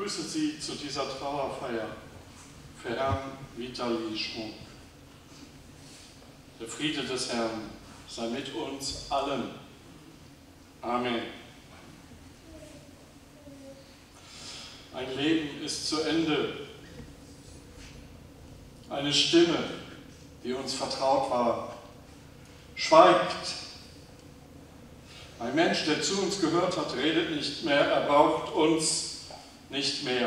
begrüße Sie zu dieser Trauerfeier für Herrn Vitali Schmuck. Der Friede des Herrn sei mit uns allen. Amen. Ein Leben ist zu Ende. Eine Stimme, die uns vertraut war, schweigt. Ein Mensch, der zu uns gehört hat, redet nicht mehr, er braucht uns nicht mehr.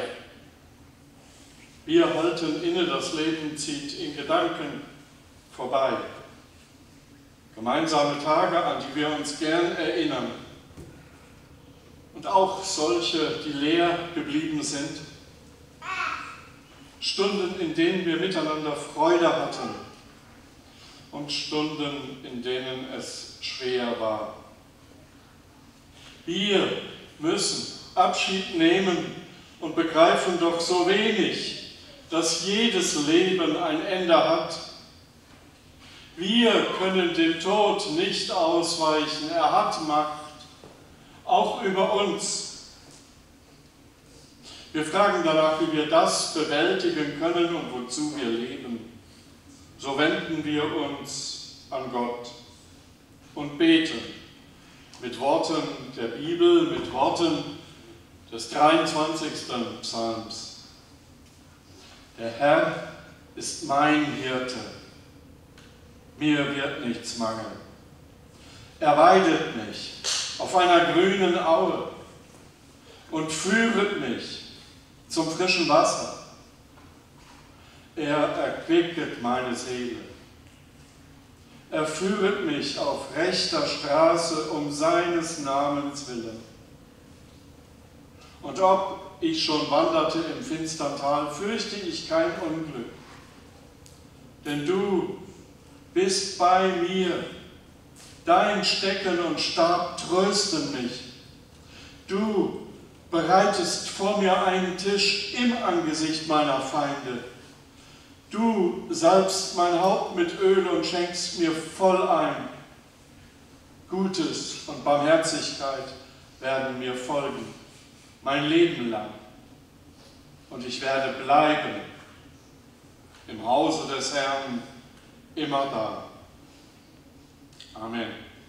Wir halten inne, das Leben zieht in Gedanken vorbei. Gemeinsame Tage, an die wir uns gern erinnern. Und auch solche, die leer geblieben sind. Stunden, in denen wir miteinander Freude hatten. Und Stunden, in denen es schwer war. Wir müssen Abschied nehmen und begreifen doch so wenig, dass jedes Leben ein Ende hat. Wir können dem Tod nicht ausweichen, er hat Macht, auch über uns. Wir fragen danach, wie wir das bewältigen können und wozu wir leben. So wenden wir uns an Gott und beten mit Worten der Bibel, mit Worten des 23. Psalms. Der Herr ist mein Hirte, mir wird nichts mangeln. Er weidet mich auf einer grünen Aue und führet mich zum frischen Wasser. Er erquicket meine Seele. Er führet mich auf rechter Straße um seines Namens willen. Und ob ich schon wanderte im finstern Tal, fürchte ich kein Unglück. Denn du bist bei mir, dein Stecken und Stab trösten mich. Du bereitest vor mir einen Tisch im Angesicht meiner Feinde. Du salbst mein Haupt mit Öl und schenkst mir voll ein. Gutes und Barmherzigkeit werden mir folgen, mein Leben lang. Und ich werde bleiben im Hause des Herrn immer da. Amen.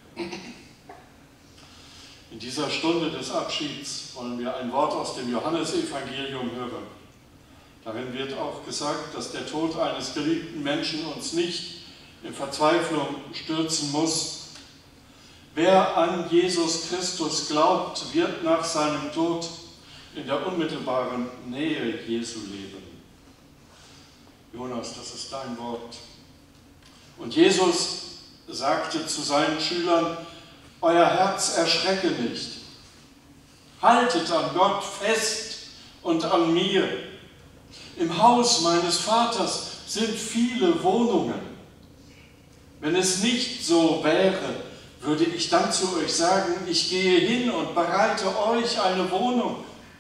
In dieser Stunde des Abschieds wollen wir ein Wort aus dem Johannesevangelium hören. Darin wird auch gesagt, dass der Tod eines geliebten Menschen uns nicht in Verzweiflung stürzen muss. Wer an Jesus Christus glaubt, wird nach seinem Tod in der unmittelbaren Nähe Jesu leben. Jonas, das ist dein Wort. Und Jesus sagte zu seinen Schülern, euer Herz erschrecke nicht. Haltet an Gott fest und an mir. Im Haus meines Vaters sind viele Wohnungen. Wenn es nicht so wäre, würde ich dann zu euch sagen, ich gehe hin und bereite euch eine Wohnung.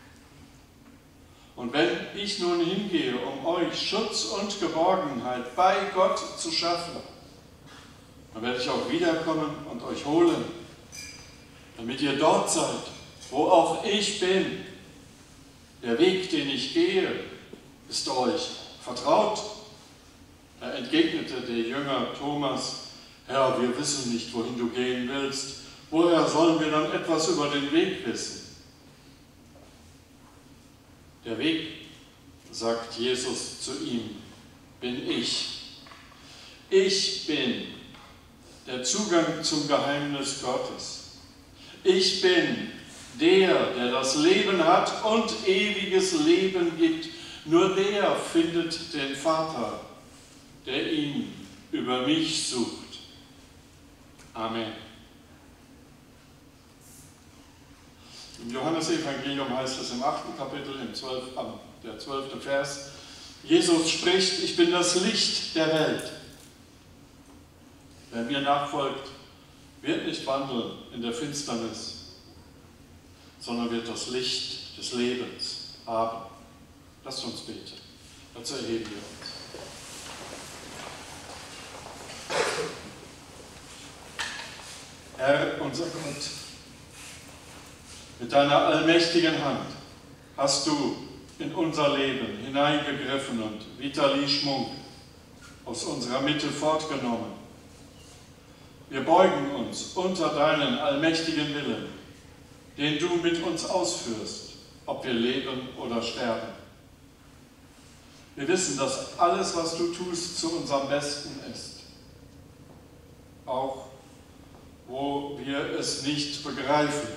Und wenn ich nun hingehe, um euch Schutz und Geborgenheit bei Gott zu schaffen, dann werde ich auch wiederkommen und euch holen, damit ihr dort seid, wo auch ich bin. Der Weg, den ich gehe, ist euch vertraut? Da entgegnete der Jünger Thomas, Herr, wir wissen nicht, wohin du gehen willst. Woher sollen wir dann etwas über den Weg wissen? Der Weg, sagt Jesus zu ihm, bin ich. Ich bin der Zugang zum Geheimnis Gottes. Ich bin der das Leben hat und ewiges Leben gibt. Nur der findet den Vater, der ihn über mich sucht. Amen. Im Johannesevangelium heißt es im 8. Kapitel, der 12. Vers, Jesus spricht, ich bin das Licht der Welt. Wer mir nachfolgt, wird nicht wandeln in der Finsternis, sondern wird das Licht des Lebens haben. Lasst uns beten. Dazu erheben wir uns. Herr, unser Gott, mit deiner allmächtigen Hand hast du in unser Leben hineingegriffen und Vitali Schmunk aus unserer Mitte fortgenommen. Wir beugen uns unter deinen allmächtigen Willen, den du mit uns ausführst, ob wir leben oder sterben. Wir wissen, dass alles, was du tust, zu unserem Besten ist. Auch wo wir es nicht begreifen.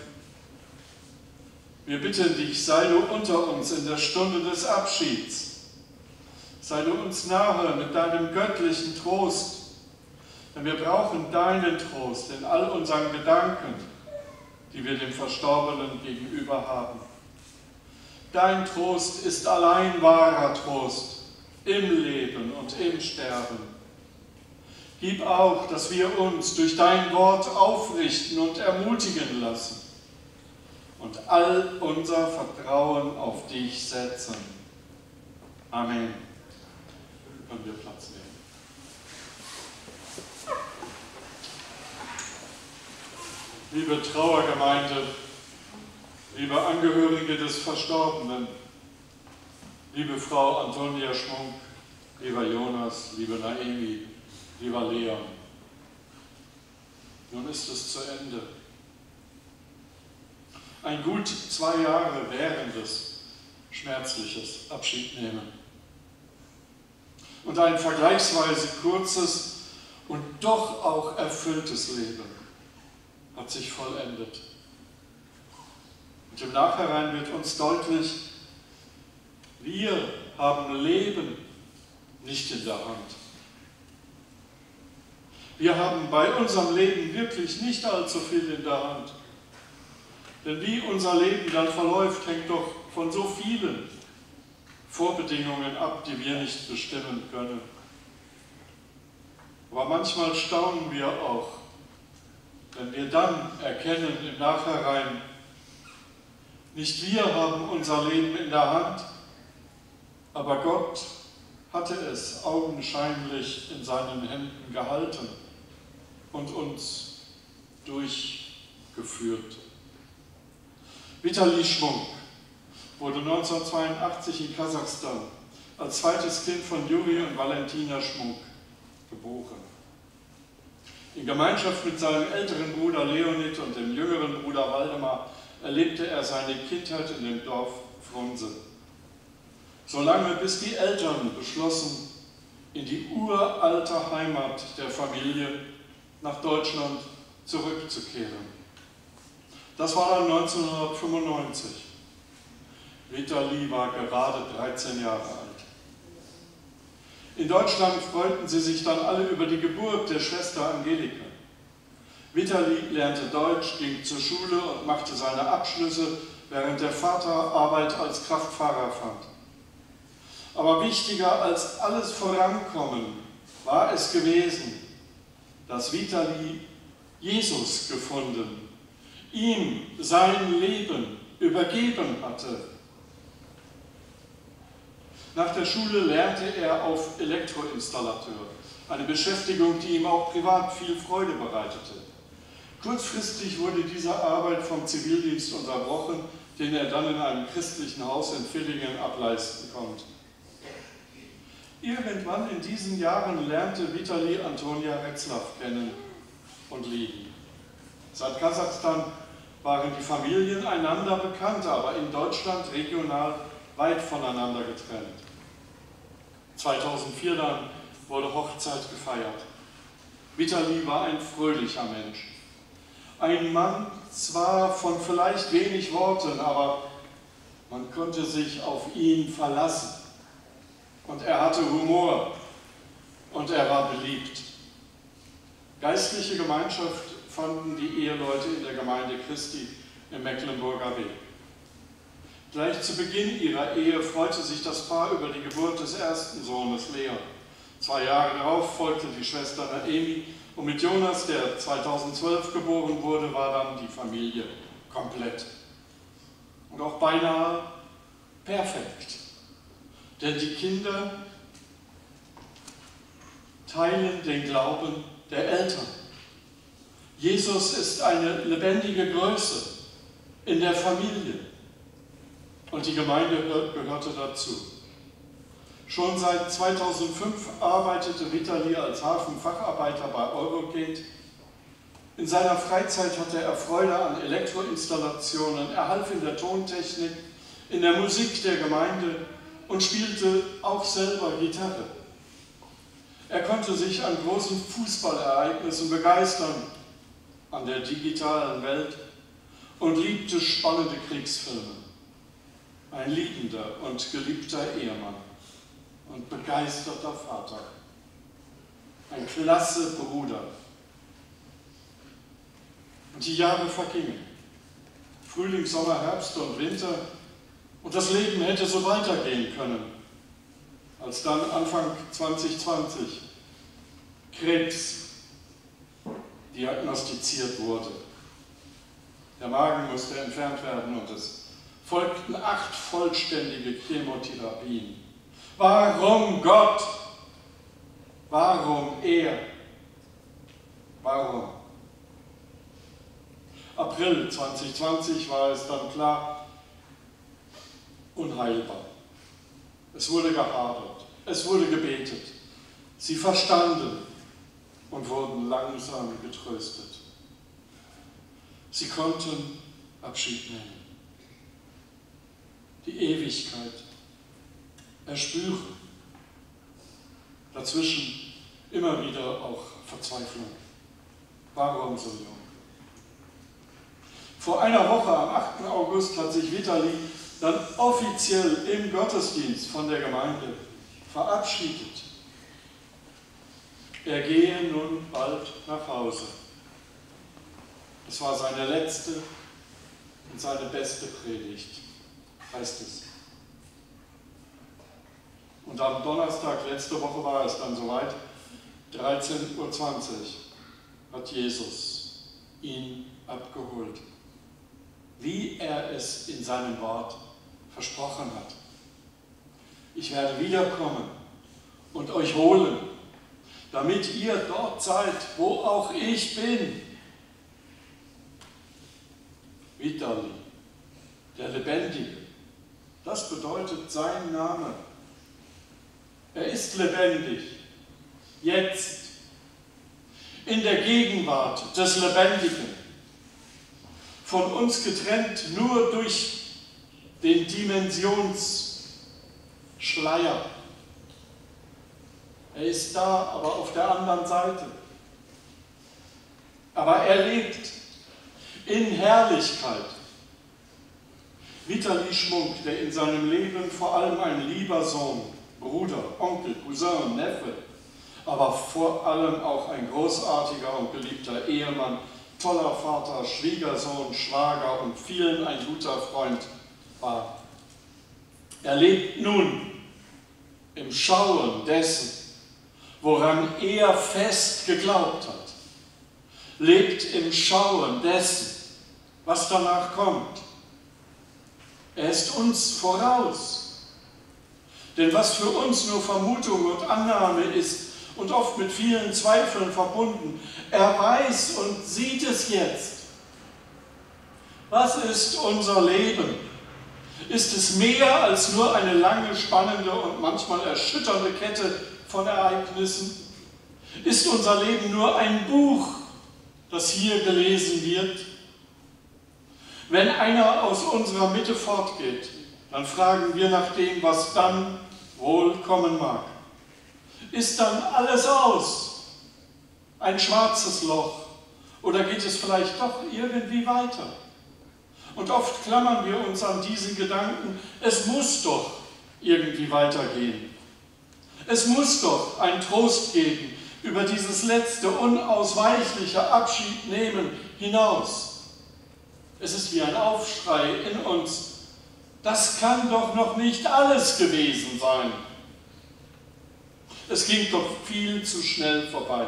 Wir bitten dich, sei du unter uns in der Stunde des Abschieds. Sei du uns nahe mit deinem göttlichen Trost, denn wir brauchen deinen Trost in all unseren Gedanken, die wir dem Verstorbenen gegenüber haben. Dein Trost ist allein wahrer Trost im Leben und im Sterben. Gib auch, dass wir uns durch dein Wort aufrichten und ermutigen lassen und all unser Vertrauen auf dich setzen. Amen. Können wir Platz nehmen. Liebe Trauergemeinde, liebe Angehörige des Verstorbenen, liebe Frau Antonia Schmunk, lieber Jonas, liebe Naemi, lieber Leon, nun ist es zu Ende. Ein gut 2 Jahre währendes, schmerzliches Abschiednehmen. Und ein vergleichsweise kurzes und doch auch erfülltes Leben hat sich vollendet. Und im Nachhinein wird uns deutlich, wir haben Leben nicht in der Hand. Wir haben bei unserem Leben wirklich nicht allzu viel in der Hand. Denn wie unser Leben dann verläuft, hängt doch von so vielen Vorbedingungen ab, die wir nicht bestimmen können. Aber manchmal staunen wir auch, wenn wir dann erkennen im Nachhinein, nicht wir haben unser Leben in der Hand, aber Gott hatte es augenscheinlich in seinen Händen gehalten und uns durchgeführt. Vitali Schmunk wurde 1982 in Kasachstan als zweites Kind von Juri und Valentina Schmunk geboren. In Gemeinschaft mit seinem älteren Bruder Leonid und dem jüngeren Bruder Waldemar erlebte er seine Kindheit in dem Dorf Frunse. Solange bis die Eltern beschlossen, in die uralte Heimat der Familie nach Deutschland zurückzukehren. Das war dann 1995. Vitali war gerade 13 Jahre alt. In Deutschland freuten sie sich dann alle über die Geburt der Schwester Angelika. Vitali lernte Deutsch, ging zur Schule und machte seine Abschlüsse, während der Vater Arbeit als Kraftfahrer fand. Aber wichtiger als alles Vorankommen war es gewesen, dass Vitali Jesus gefunden, ihm sein Leben übergeben hatte. Nach der Schule lernte er auf Elektroinstallateur, eine Beschäftigung, die ihm auch privat viel Freude bereitete. Kurzfristig wurde diese Arbeit vom Zivildienst unterbrochen, den er dann in einem christlichen Haus in Villingen ableisten konnte. Irgendwann in diesen Jahren lernte Vitali Antonia Retzlaff kennen und lieben. Seit Kasachstan waren die Familien einander bekannt, aber in Deutschland regional weit voneinander getrennt. 2004 dann wurde Hochzeit gefeiert. Vitali war ein fröhlicher Mensch. Ein Mann zwar von vielleicht wenig Worten, aber man konnte sich auf ihn verlassen. Und er hatte Humor und er war beliebt. Geistliche Gemeinschaft fanden die Eheleute in der Gemeinde Christi im Mecklenburger Weg. Gleich zu Beginn ihrer Ehe freute sich das Paar über die Geburt des ersten Sohnes Leon. 2 Jahre darauf folgte die Schwester Naemi und mit Jonas, der 2012 geboren wurde, war dann die Familie komplett. Und auch beinahe perfekt. Denn die Kinder teilen den Glauben der Eltern. Jesus ist eine lebendige Größe in der Familie. und die Gemeinde gehörte dazu. Schon seit 2005 arbeitete Vitali als Hafenfacharbeiter bei Eurogate. In seiner Freizeit hatte er Freude an Elektroinstallationen, er half in der Tontechnik, in der Musik der Gemeinde und spielte auch selber Gitarre. Er konnte sich an großen Fußballereignissen begeistern, an der digitalen Welt und liebte spannende Kriegsfilme. Ein liebender und geliebter Ehemann und begeisterter Vater. Ein klasse Bruder. Und die Jahre vergingen. Frühling, Sommer, Herbst und Winter. Und das Leben hätte so weitergehen können, als dann Anfang 2020 Krebs diagnostiziert wurde. Der Magen musste entfernt werden und es folgten 8 vollständige Chemotherapien. Warum Gott? Warum er? Warum? April 2020 war es dann klar, unheilbar. Es wurde gehadert, es wurde gebetet. Sie verstanden und wurden langsam getröstet. Sie konnten Abschied nehmen. Die Ewigkeit erspüren. Dazwischen immer wieder auch Verzweiflung. Warum so jung? Vor einer Woche, am 8. August, hat sich Vitali dann offiziell im Gottesdienst von der Gemeinde verabschiedet. Er gehe nun bald nach Hause. Es war seine letzte und seine beste Predigt, heißt es. Und am Donnerstag, letzte Woche war es dann soweit, 13:20 Uhr, hat Jesus ihn abgeholt, wie er es in seinem Wort versprochen hat. Ich werde wiederkommen und euch holen, damit ihr dort seid, wo auch ich bin. Vitali, der Lebendige, das bedeutet sein Name. Er ist lebendig, jetzt, in der Gegenwart des Lebendigen, von uns getrennt nur durch den Dimensionsschleier. Er ist da, aber auf der anderen Seite. Aber er lebt in Herrlichkeit. Vitali Schmunk, der in seinem Leben vor allem ein lieber Sohn, Bruder, Onkel, Cousin, Neffe, aber vor allem auch ein großartiger und geliebter Ehemann, toller Vater, Schwiegersohn, Schwager und vielen ein guter Freund war. Er lebt nun im Schauen dessen, woran er fest geglaubt hat. Lebt im Schauen dessen, was danach kommt. Er ist uns voraus. Denn was für uns nur Vermutung und Annahme ist und oft mit vielen Zweifeln verbunden, er weiß und sieht es jetzt. Was ist unser Leben? Ist es mehr als nur eine lange, spannende und manchmal erschütternde Kette von Ereignissen? Ist unser Leben nur ein Buch, das hier gelesen wird? Wenn einer aus unserer Mitte fortgeht, dann fragen wir nach dem, was dann wohl kommen mag. Ist dann alles aus? Ein schwarzes Loch? Oder geht es vielleicht doch irgendwie weiter? Und oft klammern wir uns an diesen Gedanken, es muss doch irgendwie weitergehen. Es muss doch einen Trost geben über dieses letzte unausweichliche Abschiednehmen hinaus. Es ist wie ein Aufschrei in uns. Das kann doch noch nicht alles gewesen sein. Es ging doch viel zu schnell vorbei.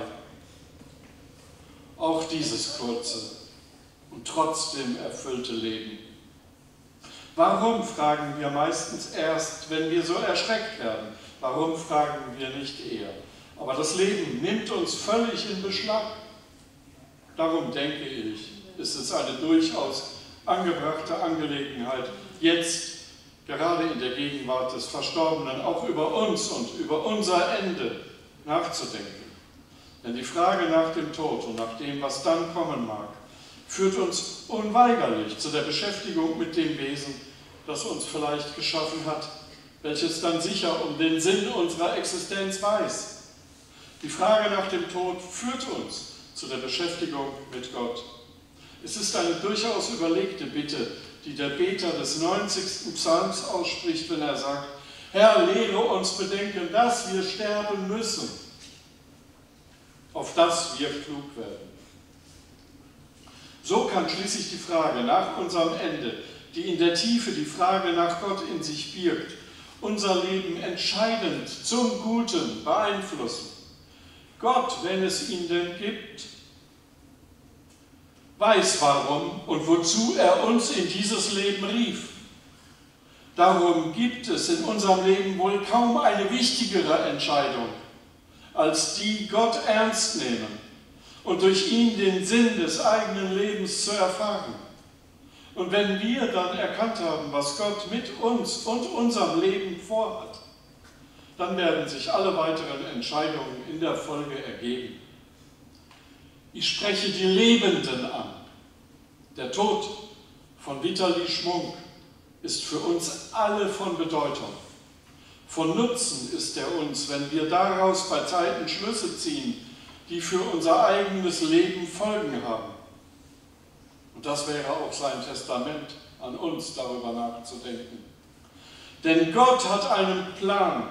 Auch dieses kurze und trotzdem erfüllte Leben. Warum, fragen wir meistens erst, wenn wir so erschreckt werden? Warum fragen wir nicht eher? Aber das Leben nimmt uns völlig in Beschlag. Darum denke ich, ist es eine durchaus angebrachte Angelegenheit, jetzt gerade in der Gegenwart des Verstorbenen, auch über uns und über unser Ende nachzudenken. Denn die Frage nach dem Tod und nach dem, was dann kommen mag, führt uns unweigerlich zu der Beschäftigung mit dem Wesen, das uns vielleicht geschaffen hat, welches dann sicher um den Sinn unserer Existenz weiß. Die Frage nach dem Tod führt uns zu der Beschäftigung mit Gott. Es ist eine durchaus überlegte Bitte, die der Beter des 90. Psalms ausspricht, wenn er sagt: Herr, lehre uns bedenken, dass wir sterben müssen, auf dass wir klug werden. So kann schließlich die Frage nach unserem Ende, die in der Tiefe die Frage nach Gott in sich birgt, unser Leben entscheidend zum Guten beeinflussen. Gott, wenn es ihn denn gibt, weiß warum und wozu er uns in dieses Leben rief. Darum gibt es in unserem Leben wohl kaum eine wichtigere Entscheidung, als die, Gott ernst nehmen und durch ihn den Sinn des eigenen Lebens zu erfahren. Und wenn wir dann erkannt haben, was Gott mit uns und unserem Leben vorhat, dann werden sich alle weiteren Entscheidungen in der Folge ergeben. Ich spreche die Lebenden an. Der Tod von Vitali Schmunk ist für uns alle von Bedeutung. Von Nutzen ist er uns, wenn wir daraus bei Zeiten Schlüsse ziehen, die für unser eigenes Leben Folgen haben. Und das wäre auch sein Testament an uns, darüber nachzudenken. Denn Gott hat einen Plan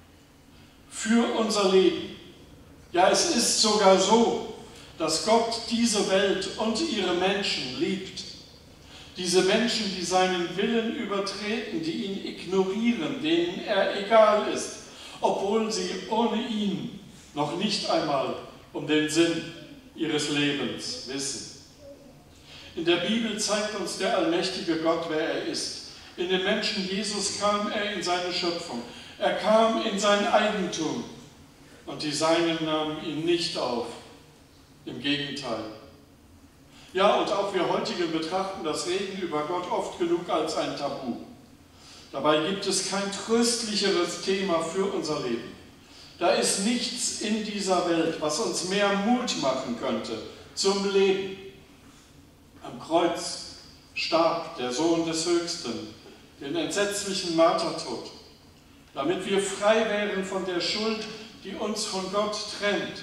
für unser Leben. Ja, es ist sogar so, dass Gott diese Welt und ihre Menschen liebt. Diese Menschen, die seinen Willen übertreten, die ihn ignorieren, denen er egal ist, obwohl sie ohne ihn noch nicht einmal um den Sinn ihres Lebens wissen. In der Bibel zeigt uns der allmächtige Gott, wer er ist. In dem Menschen Jesus kam er in seine Schöpfung. Er kam in sein Eigentum und die Seinen nahmen ihn nicht auf. Im Gegenteil. Ja, und auch wir heutigen betrachten das Reden über Gott oft genug als ein Tabu. Dabei gibt es kein tröstlicheres Thema für unser Leben. Da ist nichts in dieser Welt, was uns mehr Mut machen könnte zum Leben. Am Kreuz starb der Sohn des Höchsten, den entsetzlichen Martertod, damit wir frei wären von der Schuld, die uns von Gott trennt.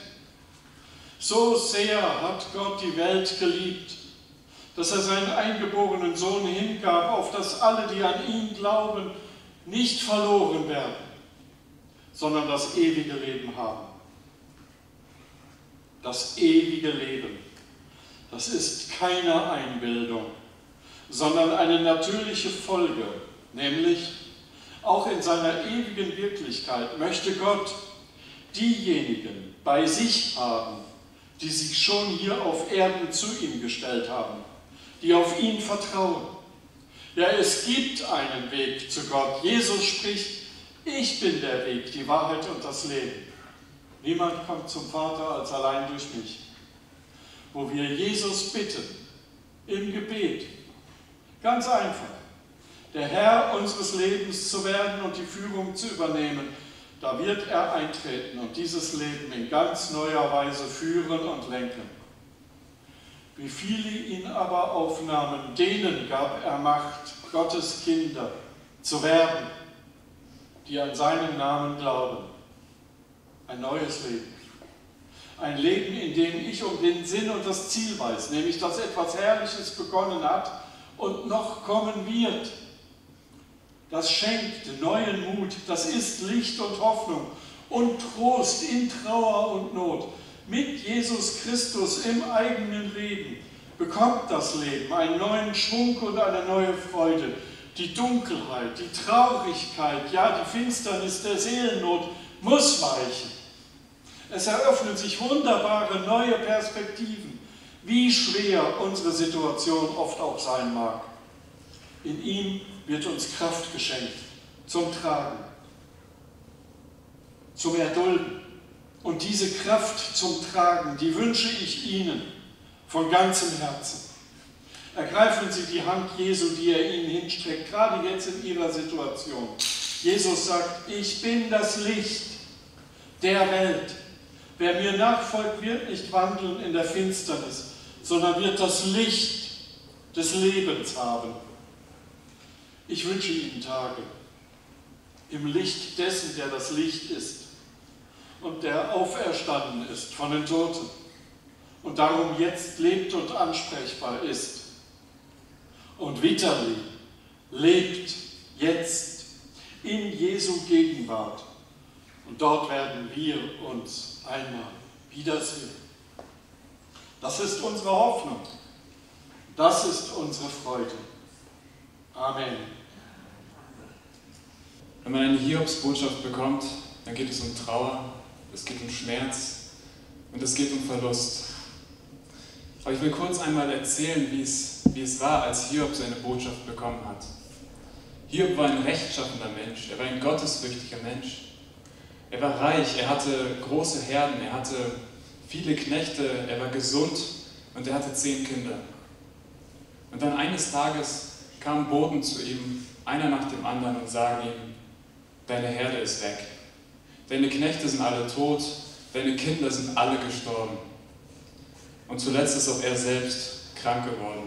So sehr hat Gott die Welt geliebt, dass er seinen eingeborenen Sohn hingab, auf dass alle, die an ihn glauben, nicht verloren werden, sondern das ewige Leben haben. Das ewige Leben, das ist keine Einbildung, sondern eine natürliche Folge, nämlich auch in seiner ewigen Wirklichkeit möchte Gott diejenigen bei sich haben, die sich schon hier auf Erden zu ihm gestellt haben, die auf ihn vertrauen. Ja, es gibt einen Weg zu Gott. Jesus spricht: Ich bin der Weg, die Wahrheit und das Leben. Niemand kommt zum Vater als allein durch mich. Wo wir Jesus bitten, im Gebet, ganz einfach, der Herr unseres Lebens zu werden und die Führung zu übernehmen, da wird er eintreten und dieses Leben in ganz neuer Weise führen und lenken. Wie viele ihn aber aufnahmen, denen gab er Macht, Gottes Kinder zu werden, die an seinen Namen glauben. Ein neues Leben. Ein Leben, in dem ich um den Sinn und das Ziel weiß, nämlich dass etwas Herrliches begonnen hat und noch kommen wird. Das schenkt neuen Mut, das ist Licht und Hoffnung und Trost in Trauer und Not. Mit Jesus Christus im eigenen Leben bekommt das Leben einen neuen Schwung und eine neue Freude. Die Dunkelheit, die Traurigkeit, ja die Finsternis der Seelennot muss weichen. Es eröffnen sich wunderbare neue Perspektiven, wie schwer unsere Situation oft auch sein mag. In ihm wird uns Kraft geschenkt zum Tragen, zum Erdulden. Und diese Kraft zum Tragen, die wünsche ich Ihnen von ganzem Herzen. Ergreifen Sie die Hand Jesu, die er Ihnen hinstreckt, gerade jetzt in Ihrer Situation. Jesus sagt, ich bin das Licht der Welt. Wer mir nachfolgt, wird nicht wandeln in der Finsternis, sondern wird das Licht des Lebens haben. Ich wünsche Ihnen Tage im Licht dessen, der das Licht ist und der auferstanden ist von den Toten und darum jetzt lebt und ansprechbar ist. Und Vitali lebt jetzt in Jesu Gegenwart. Und dort werden wir uns einmal wiedersehen. Das ist unsere Hoffnung. Das ist unsere Freude. Amen. Wenn man eine Hiobsbotschaft bekommt, dann geht es um Trauer, es geht um Schmerz und es geht um Verlust. Aber ich will kurz einmal erzählen, wie es war, als Hiob seine Botschaft bekommen hat. Hiob war ein rechtschaffender Mensch, er war ein gottesfürchtiger Mensch. Er war reich, er hatte große Herden, er hatte viele Knechte, er war gesund und er hatte 10 Kinder. Und dann eines Tages kamen Boten zu ihm, einer nach dem anderen, und sagen ihm, deine Herde ist weg, deine Knechte sind alle tot, deine Kinder sind alle gestorben. Und zuletzt ist auch er selbst krank geworden.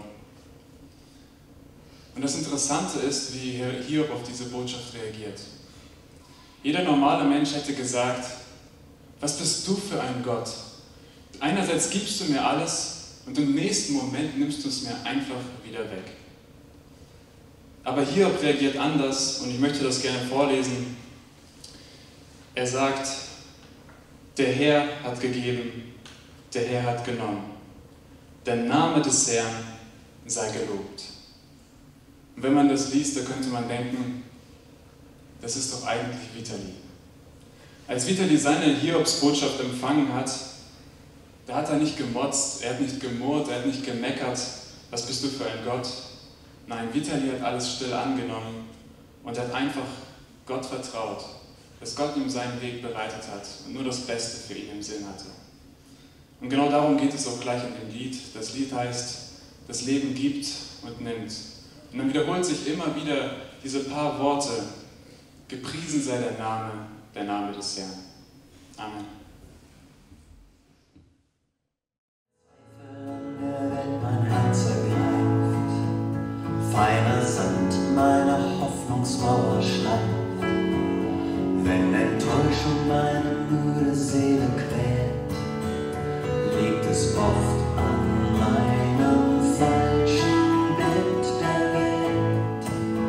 Und das Interessante ist, wie Hiob auf diese Botschaft reagiert. Jeder normale Mensch hätte gesagt, was bist du für ein Gott? Einerseits gibst du mir alles und im nächsten Moment nimmst du es mir einfach wieder weg. Aber Hiob reagiert anders und ich möchte das gerne vorlesen. Er sagt, der Herr hat gegeben, der Herr hat genommen. Der Name des Herrn sei gelobt. Und wenn man das liest, da könnte man denken, das ist doch eigentlich Vitali. Als Vitali seine Hiobsbotschaft empfangen hat, da hat er nicht gemotzt, er hat nicht gemurrt, er hat nicht gemeckert, was bist du für ein Gott? Nein, Vitali hat alles still angenommen und hat einfach Gott vertraut, dass Gott ihm seinen Weg bereitet hat und nur das Beste für ihn im Sinn hatte. Und genau darum geht es auch gleich in dem Lied. Das Lied heißt, das Leben gibt und nimmt. Und dann wiederholt sich immer wieder diese paar Worte, gepriesen sei der Name des Herrn. Amen. Wenn mein Herz ergreift, feiner Sand meine Hoffnungsmauer schleift, wenn Enttäuschung meine müde Seele quält, liegt es oft an meinem falschen Bild der Welt.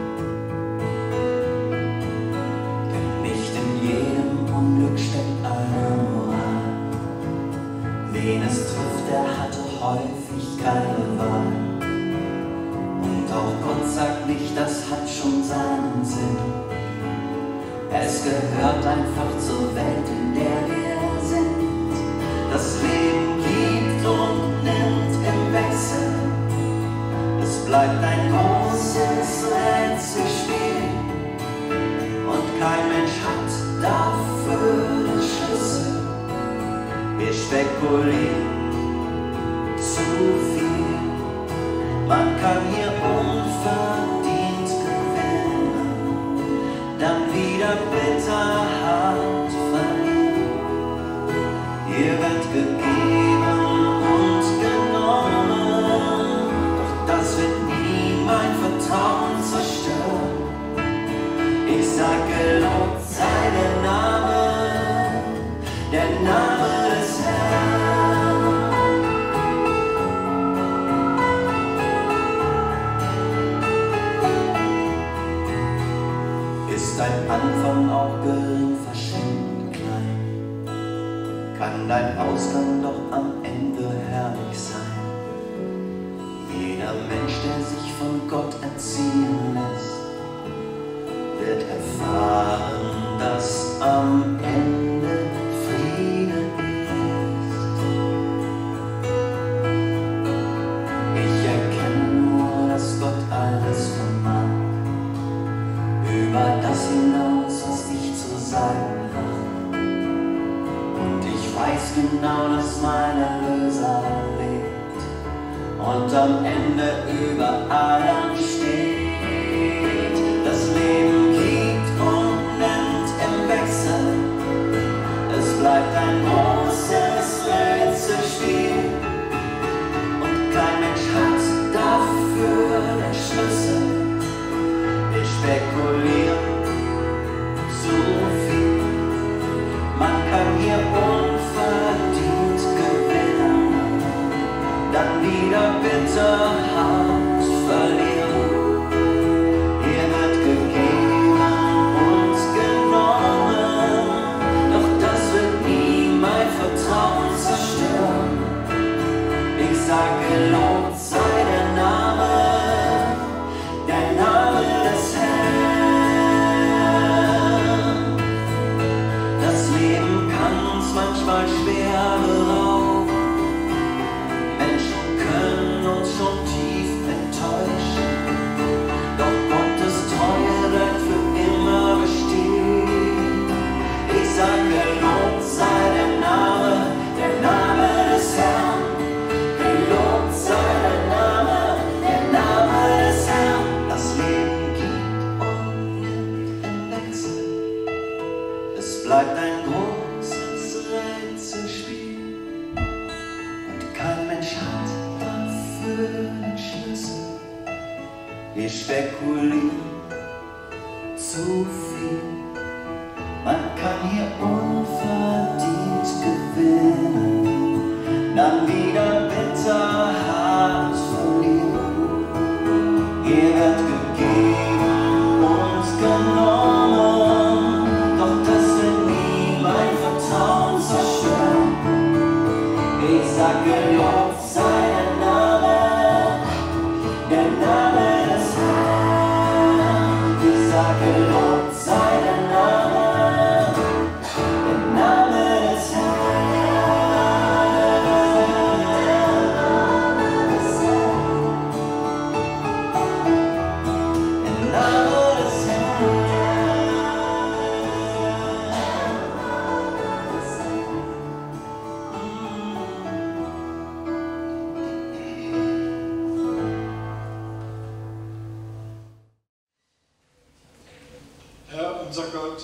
Denn nicht in jedem Unglück steckt eine Moral. Wen es trifft, der hatte häufig keine Wahl. Und auch Gott sagt nicht, das hat schon seinen Sinn. Es gehört einfach zur Welt, in der wir sind. Das Leben gibt und nimmt im Wechsel. Es bleibt ein großes Rätselspiel. Und kein Mensch hat dafür den Schlüssel. Wir spekulieren zu viel. Man kann hier unverdient gewinnen, dann wieder bitter hart verlieren. Hier wird gegeben und genommen, doch das wird nie mein Vertrauen zerstören. Ich sag, gelobt sei der Name des Herrn. Ist dein Anfang auch gering, verschenkt klein, kann dein Ausgang doch am Ende herrlich sein. Jeder Mensch, der sich von Gott erziehen lässt, wird erfahren, dass am Ende Friede ist. Ich erkenne nur, dass Gott alles vermag, über das hinaus, was ich zu sagen habe. Und ich weiß genau, dass mein Erlöser lebt und am Ende über allem steht. Das Leben gibt und nimmt im Wechsel, es bleibt ein großes Rätselspiel und kein Mensch hat dafür den Schlüssel. Wir spekulieren so viel, man kann hier unverdient gewinnen, dann wieder bitter hart verlieren. Hier wird gegeben und genommen, doch das wird nie mein Vertrauen zerstören. Ich sag, gelobt sei der Name des Herrn. Das Leben kann uns manchmal schwer berauben, Menschen können uns schon tief enttäuschen, doch Gottes Treue bleibt für immer bestehen. Ich sag, gelobt sei der Name des Herrn. Gelobt sei der Name des Herrn. Das Leben gibt und nimmt im Wechsel, es bleibt ein großes Rätselspiel und kein Mensch hat dafür den Schlüssel. Wir spekulieren zu viel, man kann hier unverdient gewinnen, dann wieder bitter hart verlieren. Hier wird gegeben und genommen, doch das wird nie mein Vertrauen zerstören. Ich sag, gelobt sei der Name des Herrn. Ich sag, gelobt sei der Name des Herr, unser Gott,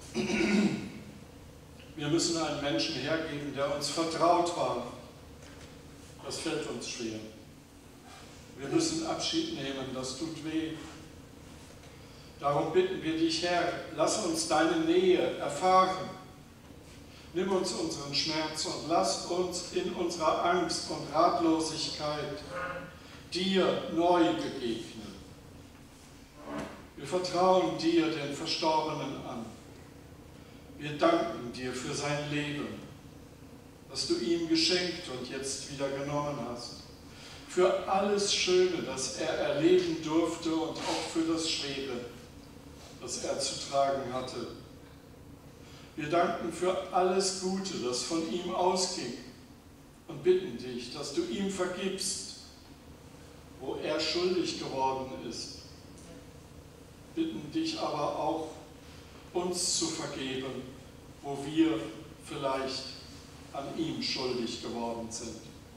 wir müssen einen Menschen hergeben, der uns vertraut war. Das fällt uns schwer. Wir müssen Abschied nehmen, das tut weh. Darum bitten wir dich, Herr, lass uns deine Nähe erfahren. Nimm uns unseren Schmerz und lass uns in unserer Angst und Ratlosigkeit dir neu begegnen. Wir vertrauen dir, den Verstorbenen, an. Wir danken dir für sein Leben, das du ihm geschenkt und jetzt wieder genommen hast. Für alles Schöne, das er erleben durfte und auch für das Schwere, das er zu tragen hatte. Wir danken für alles Gute, das von ihm ausging und bitten dich, dass du ihm vergibst, wo er schuldig geworden ist. Bitten dich aber auch, uns zu vergeben, wo wir vielleicht an ihm schuldig geworden sind.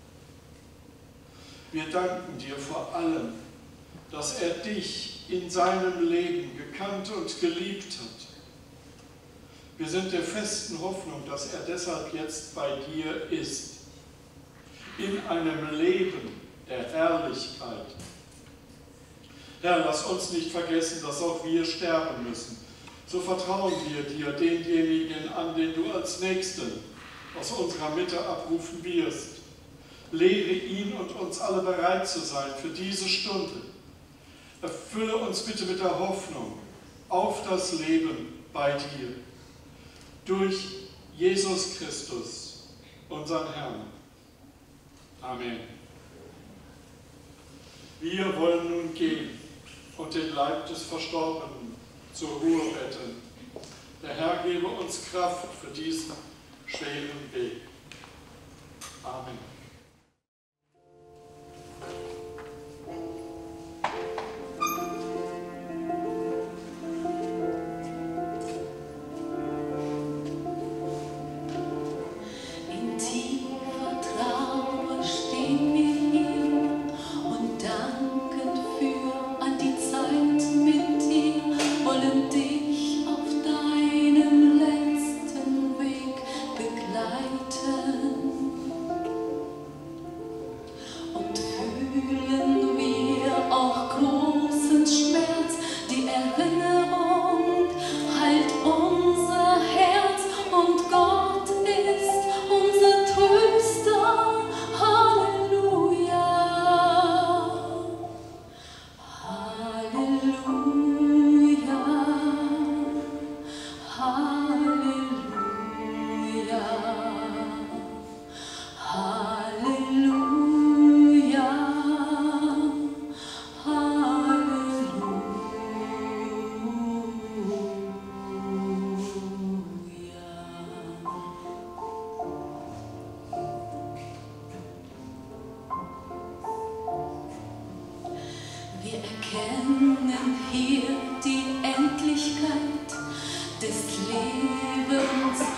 Wir danken dir vor allem, dass er dich in seinem Leben gekannt und geliebt hat. Wir sind der festen Hoffnung, dass er deshalb jetzt bei dir ist, in einem Leben der Herrlichkeit. Herr, lass uns nicht vergessen, dass auch wir sterben müssen. So vertrauen wir dir, denjenigen an, den du als Nächsten aus unserer Mitte abrufen wirst. Lehre ihn und uns alle bereit zu sein für diese Stunde. Erfülle uns bitte mit der Hoffnung auf das Leben bei dir. Durch Jesus Christus, unseren Herrn. Amen. Wir wollen nun gehen und den Leib des Verstorbenen zur Ruhe betten. Der Herr gebe uns Kraft für diesen schweren Weg. Amen. In tiefer Trauer stehen wir hier erkennen hier die Endlichkeit des Lebens.